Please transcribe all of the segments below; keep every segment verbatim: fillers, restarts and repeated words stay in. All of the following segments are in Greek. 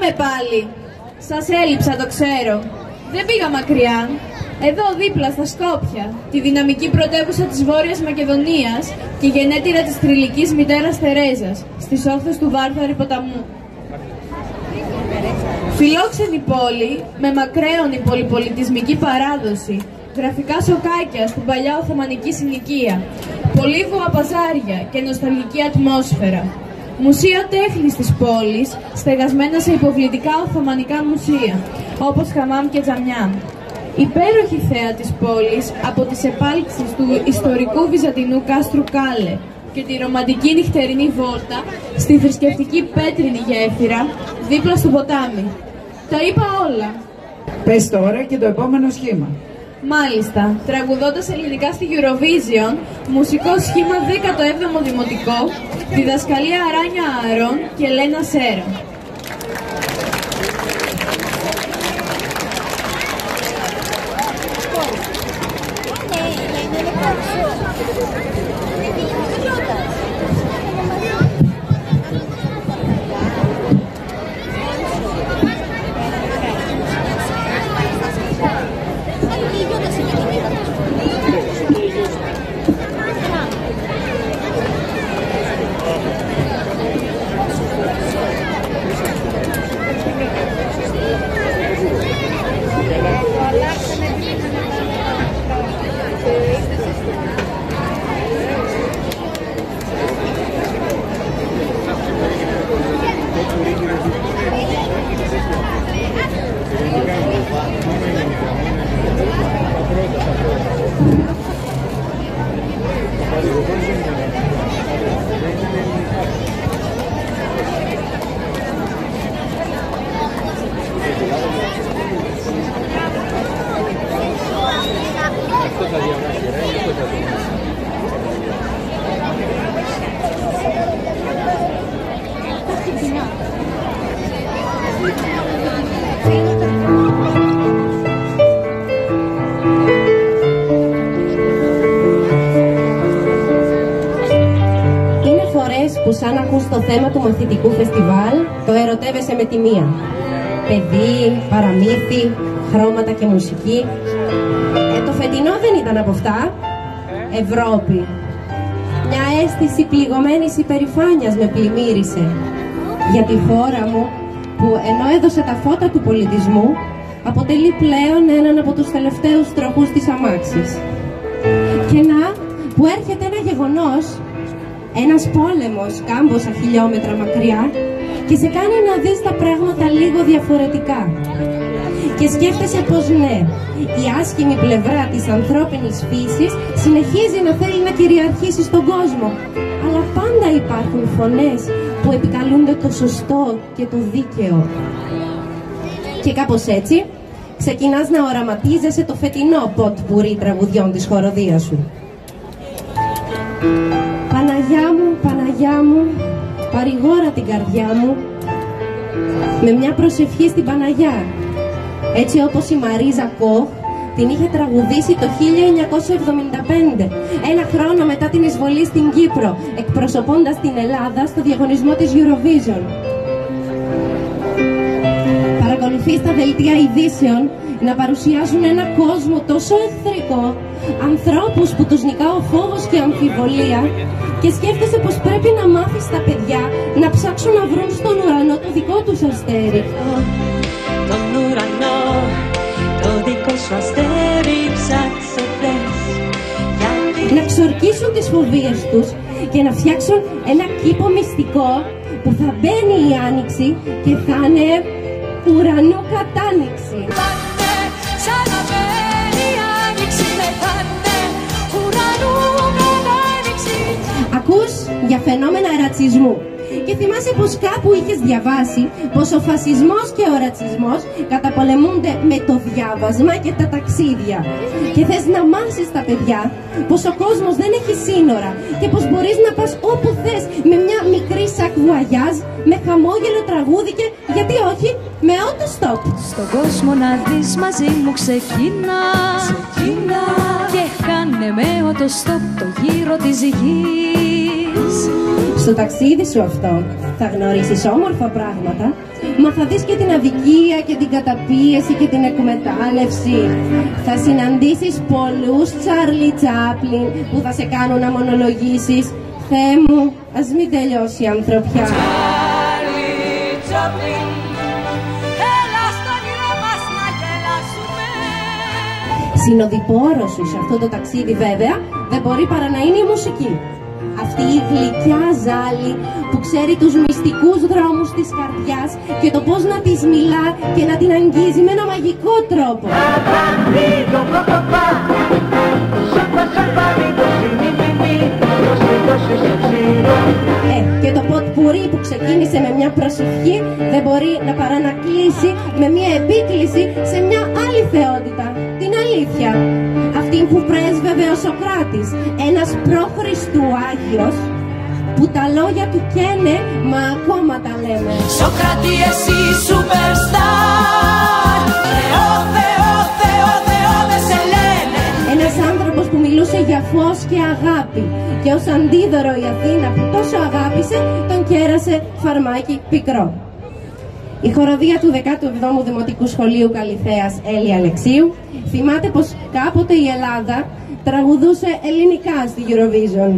με πάλι. Σας έλειψα, το ξέρω. Δεν πήγα μακριά. Εδώ δίπλα στα Σκόπια, τη δυναμική πρωτεύουσα της Βόρειας Μακεδονίας και γενέτειρα της θρυλικής μητέρας Θερέζας, στις όχθες του Βάρβαρη ποταμού. Φιλόξενη πόλη, με μακραίωνη πολυπολιτισμική παράδοση, γραφικά σοκάκια στην παλιά Οθωμανική συνοικία, πολύβοα παζάρια και νοσταλγική ατμόσφαιρα. Μουσεία τέχνης της πόλης, στεγασμένα σε υποβλητικά Οθωμανικά μουσεία, όπως χαμάμ και τζαμιά. Υπέροχη θέα της πόλης από τις επάλξεις του ιστορικού βυζαντινού κάστρου Κάλε και τη ρομαντική νυχτερινή βόλτα στη θρησκευτική πέτρινη γέφυρα δίπλα στο ποτάμι. Τα είπα όλα. Πες τώρα και το επόμενο σχήμα. Μάλιστα, τραγουδώντας ελληνικά στη Eurovision, μουσικό σχήμα δέκατο έβδομο Δημοτικό, διδασκαλία Αράνια Αρών και Λένα Σέρα. Που σαν ακούς το θέμα του μαθητικού φεστιβάλ, το ερωτεύεσαι με τη μία. Παιδί, παραμύθι, χρώματα και μουσική. Ε, το φετινό δεν ήταν από αυτά. Ευρώπη. Μια αίσθηση πληγωμένης υπερηφάνειας με πλημμύρισε για τη χώρα μου που ενώ έδωσε τα φώτα του πολιτισμού αποτελεί πλέον έναν από τους τελευταίους τροχούς της αμάξης. Και να, που έρχεται ένα γεγονός, ένας πόλεμος κάμποσα χιλιόμετρα μακριά και σε κάνει να δεις τα πράγματα λίγο διαφορετικά. Και σκέφτεσαι πως ναι, η άσχημη πλευρά της ανθρώπινης φύσης συνεχίζει να θέλει να κυριαρχήσει στον κόσμο. Αλλά πάντα υπάρχουν φωνές που επικαλούνται το σωστό και το δίκαιο. Και κάπως έτσι ξεκινάς να οραματίζεσαι το φετινό ποτ-πουρί τραγουδιών της χοροδίας σου. Παναγιά μου, Παναγιά μου, παρηγόρα την καρδιά μου με μια προσευχή στην Παναγιά, έτσι όπως η Μαρίζα Κοχ την είχε τραγουδήσει το χίλια εννιακόσια εβδομήντα πέντε, ένα χρόνο μετά την εισβολή στην Κύπρο, εκπροσωπώντας την Ελλάδα στο διαγωνισμό της Eurovision. Παρακολουθείς τα δελτία ειδήσεων να παρουσιάζουν ένα κόσμο τόσο εχθρικό, ανθρώπους που τους νικά ο φόβος και αμφιβολία, και σκέφτεσαι πως πρέπει να μάθεις τα παιδιά να ψάξουν να βρουν στον ουρανό το δικό τους αστέρι. Τον ουρανό, το δικό σου αστέρι ψάξε πες. Να ξορκίσουν τις φοβίες τους και να φτιάξουν ένα κήπο μυστικό που θα μπαίνει η άνοιξη και θα είναι ουρανό κατάνοιξη. Ακούς για φαινόμενα ρατσισμού και θυμάσαι πως κάπου είχες διαβάσει πως ο φασισμός και ο ρατσισμός καταπολεμούνται με το διάβασμα και τα ταξίδια, και θες να μάθεις τα παιδιά πως ο κόσμος δεν έχει σύνορα και πως μπορείς να πας όπου θες με μια μικρή σακ βουαγιάζ, με χαμόγελο τραγούδι και γιατί όχι με auto-stop. Στον κόσμο να δεις μαζί μου ξεκινά, ξεκινά και χάνε με auto-stop το γύρο της γης. Στο ταξίδι σου αυτό θα γνωρίσεις όμορφα πράγματα Μα θα δεις και την αδικία και την καταπίεση και την εκμετάλλευση. Θα συναντήσεις πολλούς Τσάρλι Τσάπλιν που θα σε κάνουν να μονολογήσεις. Θεέ μου, ας μην τελειώσει η ανθρωπιά. Τσάρλι Τσάπλιν, έλα στο όνειρό μας να γελάσουμε. Συνοδοιπόρο σου σε αυτό το ταξίδι βέβαια δεν μπορεί παρά να είναι η μουσική. Αυτή η γλυκιά ζάλη που ξέρει τους μυστικούς δρόμους της καρδιάς και το πώς να της μιλά και να την αγγίζει με ένα μαγικό τρόπο. Ε, και το ποτπουρί που ξεκίνησε με μια προσευχή δεν μπορεί να παρά να κλείσει με μια επίκληση σε μια άλλη θεότητα, την αλήθεια. Αυτή που πρέσβευε ο Σοκράτης, ένας προ-Χριστού Άγιος, που τα λόγια του καίνε, μα ακόμα τα λέμε. Σοκράτη, εσύ superstar, Θεό, Θεό, Θεό, Θεό δεν σε λένε. Ένας άνθρωπος που μιλούσε για φως και αγάπη και ως αντίδωρο η Αθήνα που τόσο αγάπησε τον κέρασε φαρμάκι πικρό. Η χοροδία του δέκατου εβδόμου Δημοτικού Σχολείου Καλιθέας Έλλη Αλεξίου θυμάται πως κάποτε η Ελλάδα τραγουδούσε ελληνικά στη Eurovision.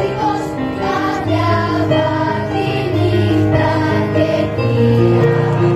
Yeah.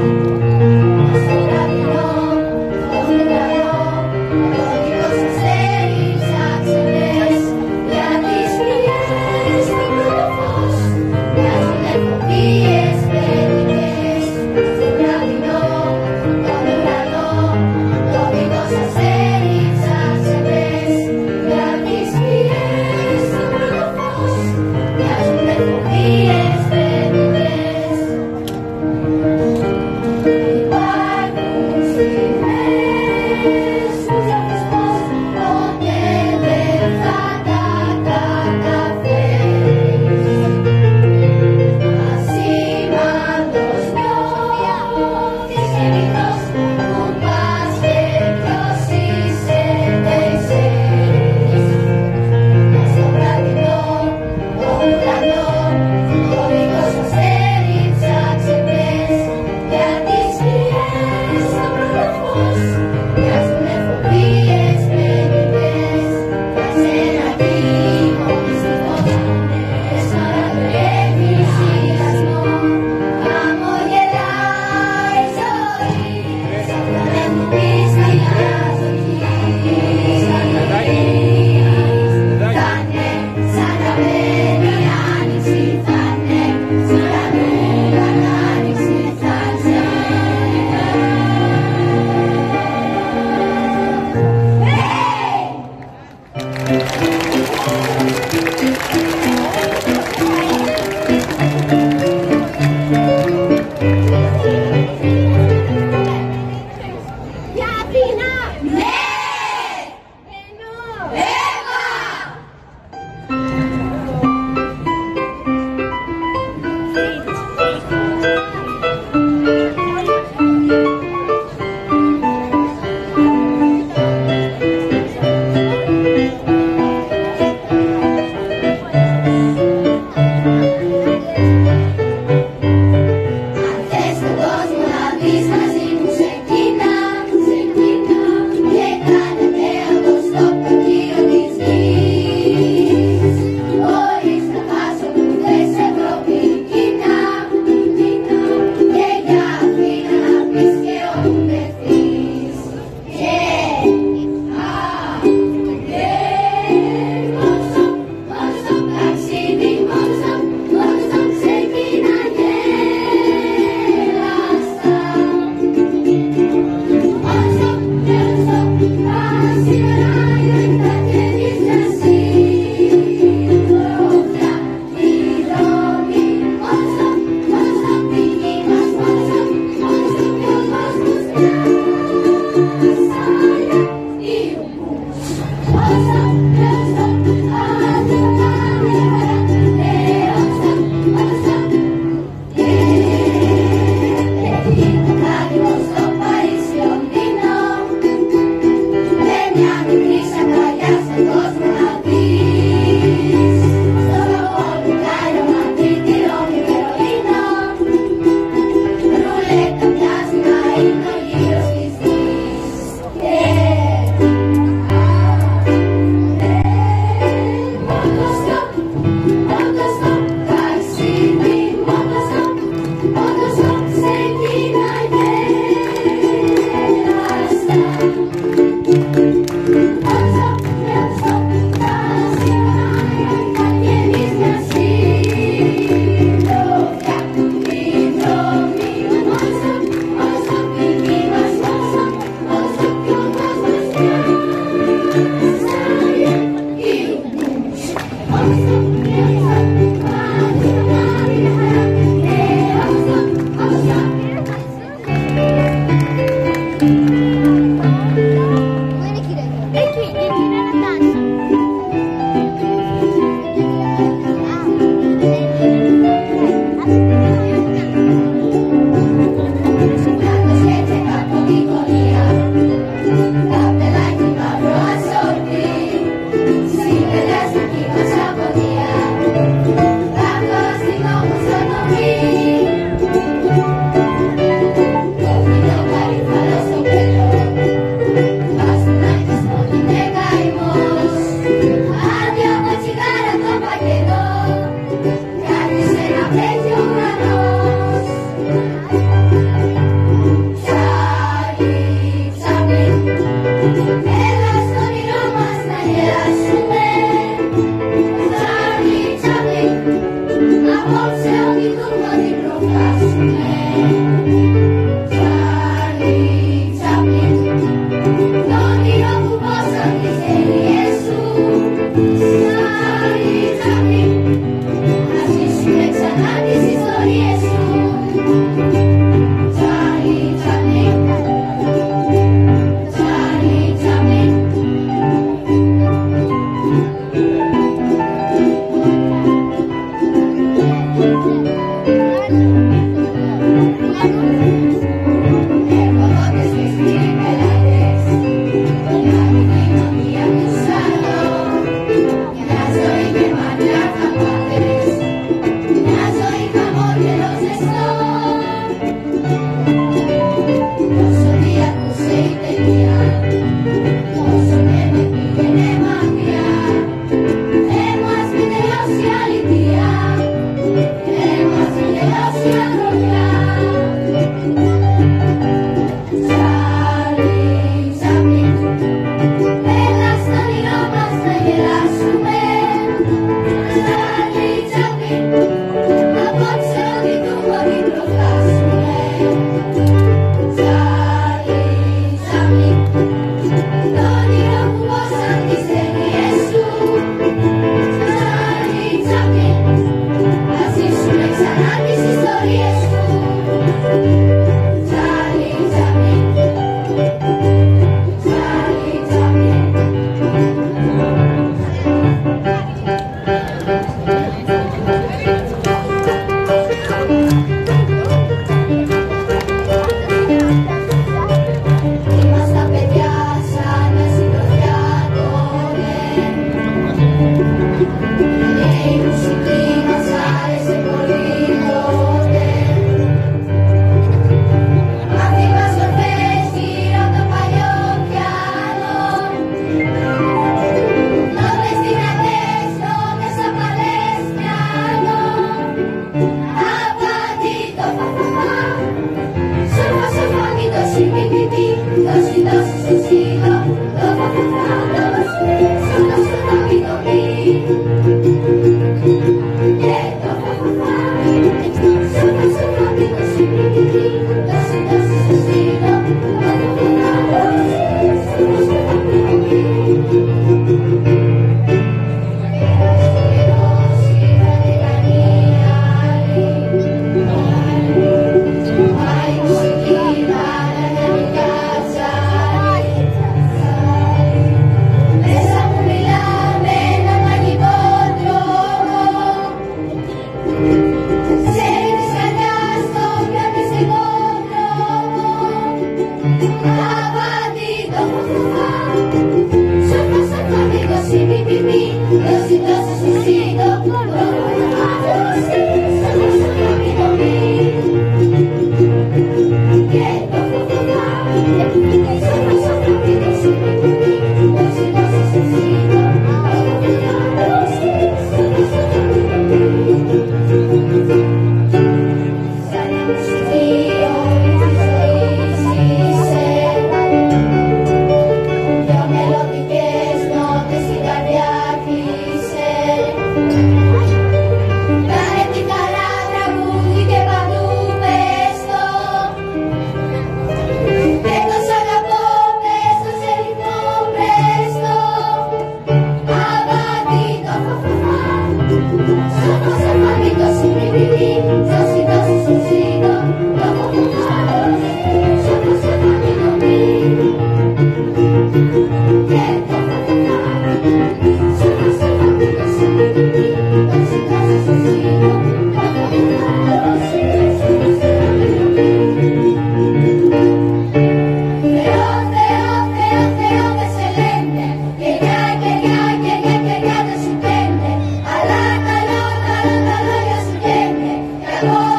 Oh